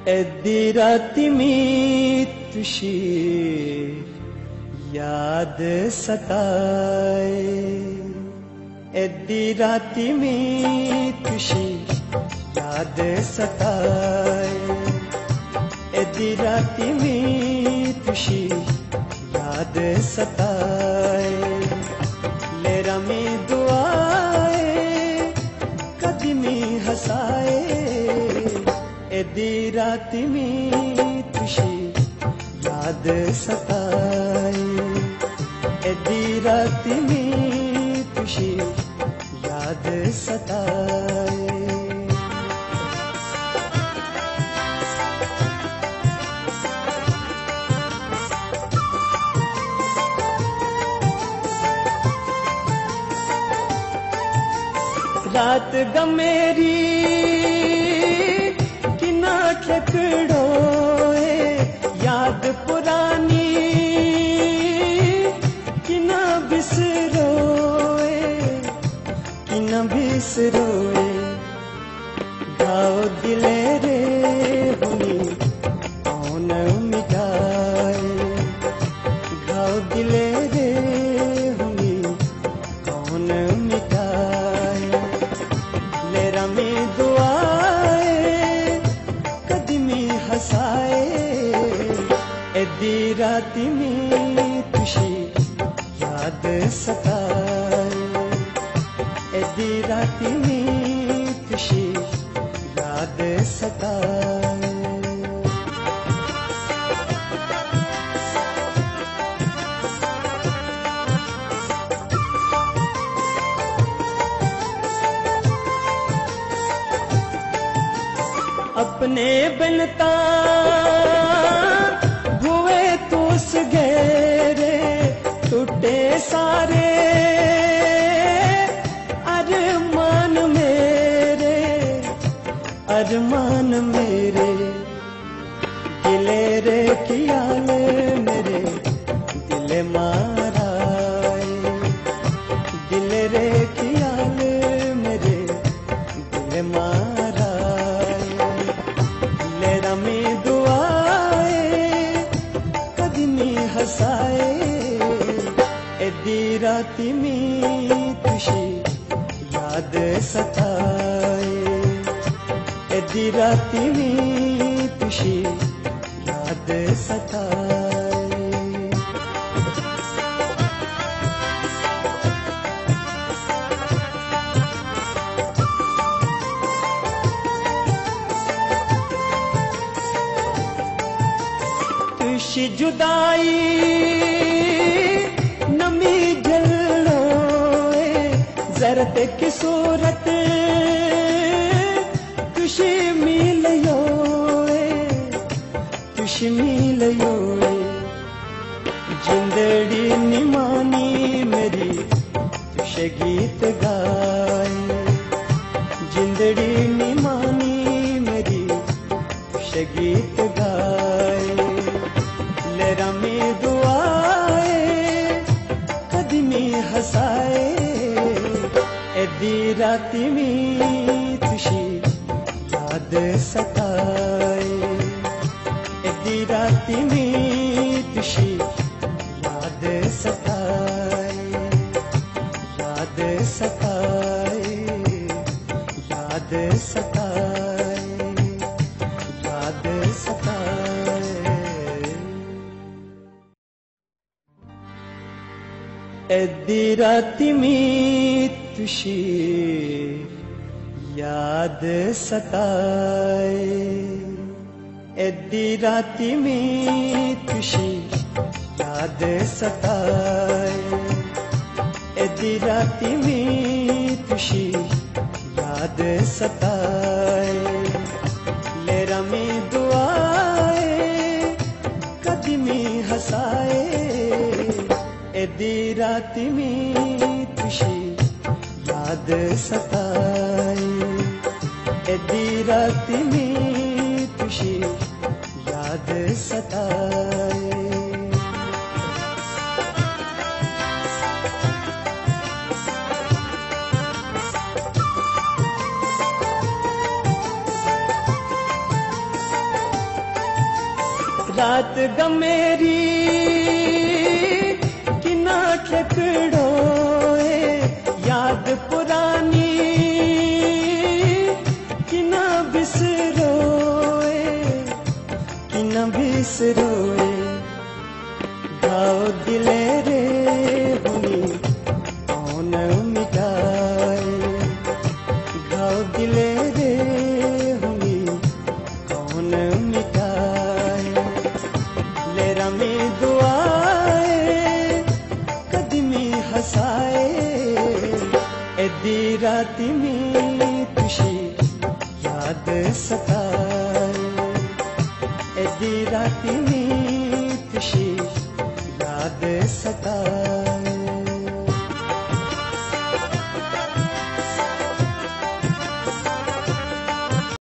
आधी राती मी तुशी याद सताए, आधी राती मी तुशी याद सताए, आधी राती मी तुशी याद सताए, लेरा मी दुआए कदी मी हसाए, आधी राती मी तुशी याद सताए, आधी राती मी तुशी याद सताए। रात गमेरी किना ठकड़ोए, याद पुरानी किना बिसरोए, किना बिसरोए, गाओ दिले रे हुनी कौन मिटाए, गाओ दिले रे हुनी कौन मिटाए, लेरा में दुआए कदमी हसाए, आधी राती में तुशी याद सताए, आधी राती में तुशी याद सताए। अपने बनता हुए तुस घेरे, टूटे सारे अरमान मेरे, अरमान मेरे, दिले रे कियाल मेरे दिले माराए, दिले रे कियाल मेरे दिले माराए, लेरा में दुआए कदमी हसाए, आधी राती में तुशी याद सताए, आधी राती में तुशी याद सताए। तुशी जुदाई नमी जलोए, जरत की सूरत तुशी मिलयोए, तुशी मिलयोए, जिंदड़ी निमानी मेरी तुशे गीत गाए, जिंदड़ी निमानी मेरी तुशे गीत गाए, लेरा में दुआए कदमी हसाए, आधी राती में तुशी याद सताए, आधी राती में तुशी याद सताए, याद सताए, याद सताए, याद सताए। आधी राती में तुशी याद सताए, आधी राती में तुशी याद सताए, आधी राती में तुशी याद सताए, लेरा में दुआए कदमी हसाए, आधी राती में तुशी याद सताए, आधी राती में तुशी याद सताए। रात गमेरी किना ठकड़ोए याद पुरानी किना बिसरोए किना बिसरोए गाओ दिले रे हुनी कौन मिटाए गाओ दिले रे हुनी कौन मिटाए लेरा में दुआए कदमी हसाए एदी राती में तुशी याद सताए एदी राती में तुशी याद सताए